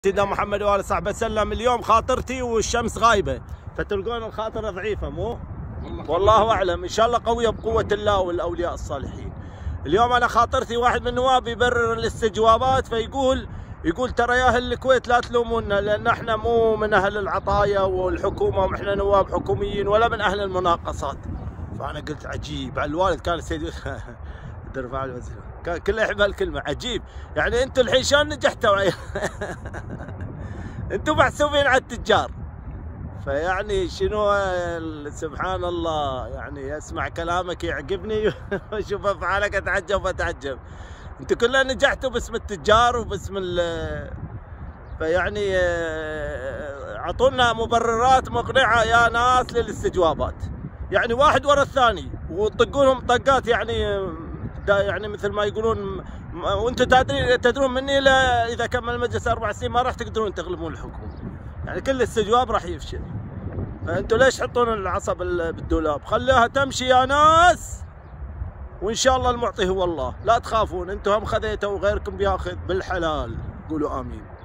سيدنا محمد وآله صحبه وسلم. اليوم خاطرتي والشمس غايبة، فتلقون الخاطرة ضعيفة مو؟ والله أعلم. إن شاء الله قوية بقوة الله والأولياء الصالحين. اليوم أنا خاطرتي واحد من النواب يبرر الاستجوابات، فيقول ترى يا أهل الكويت لا تلومونا لأن احنا مو من أهل العطايا والحكومة واحنا نواب حكوميين ولا من أهل المناقصات. فأنا قلت عجيب. الوالد كان السيد ترفع الوزير كان كله يحب هالكلمة عجيب. يعني انتم الحين شلون نجحتوا؟ انتم محسوبين على التجار. فيعني شنو سبحان الله، يعني اسمع كلامك يعجبني واشوف افعالك اتعجب. انتم كلها نجحتوا باسم التجار وباسم فيعني اعطونا مبررات مقنعة يا ناس للاستجوابات. يعني واحد ورا الثاني وتطقونهم طقات، يعني مثل ما يقولون. وانتم تدرون مني اذا كمل المجلس 4 سنين ما راح تقدرون تغلبون الحكومه. يعني كل استجواب راح يفشل. فانتم ليش تحطون العصا بالدولاب؟ خليها تمشي يا ناس، وان شاء الله المعطي هو الله. لا تخافون، انتم هم خذيتوا وغيركم بياخذ بالحلال. قولوا امين.